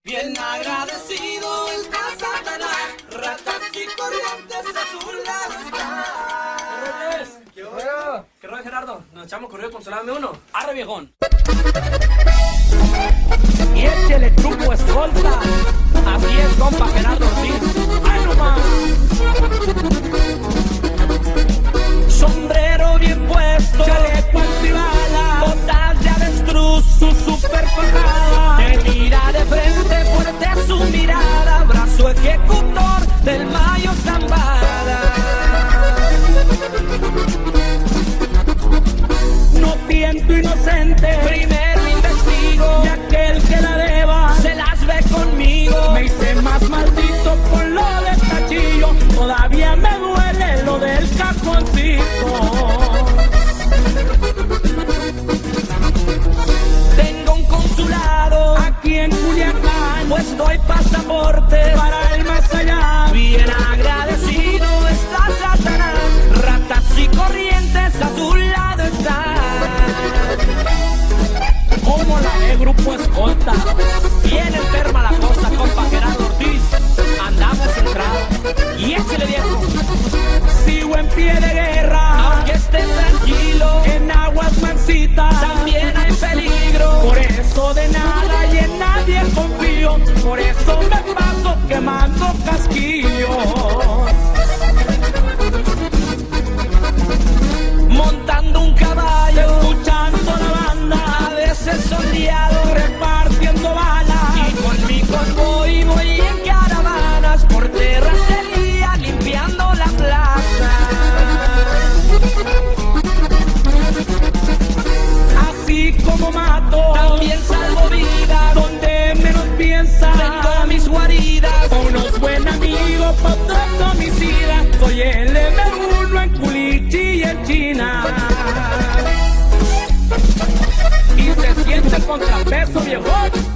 Bien agradecido está Satanás, ratas y corrientes a su lado están. ¿Qué rollo? ¿Qué rollo, Gerardo? Nos echamos corrido con Solame uno. ¡Arre, viejón! Y échele truco escolta. Así es, compa Gerardo Ortiz. ¡Ay, nomás! Sombrero bien puesto, chaleco antibala, botas de avestruz, su super fajada. Te mira de frente, fuerte su mirada, brazo ejecutor del Mayo Zambada. No pienso inocente, primero investigo, y aquel que la deba se las ve conmigo. Me hice más maldito por lo del cachillo, todavía me duele lo del cajoncito. Tengo un consulado aquí en Culiacán, pues doy pasaporte para el más allá. Bien agradecido está Satanás, ratas y corrientes a su lado están. Como la de Grupo Escolta, bien enferma la cosa, compa Gerardo Ortiz. Andamos centrados y échale, viejo. Sigo en pie de guerra, aunque esté tranquilo. En aguas mansitas también hay peligro. Por eso de nada y en nadie confío, por eso me paso quemando casquillos. Montando un caballo, escuchando la banda, a veces sondeado, repartiendo balas. Y con mi convoy voy en caravanas, por terracería, limpiando la plaza. Así como mato, también salvo vidas, donde menos piensa, tengo mis guaridas. Unos buenos amigos, otros homicidas, soy el M1 en Culichi y en China. Y se siente el contrapeso, viejo.